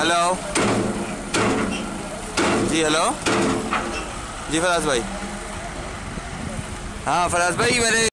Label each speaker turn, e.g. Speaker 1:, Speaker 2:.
Speaker 1: Hello ji, hello ji Faraz भाई। हाँ फराज भाई, मेरे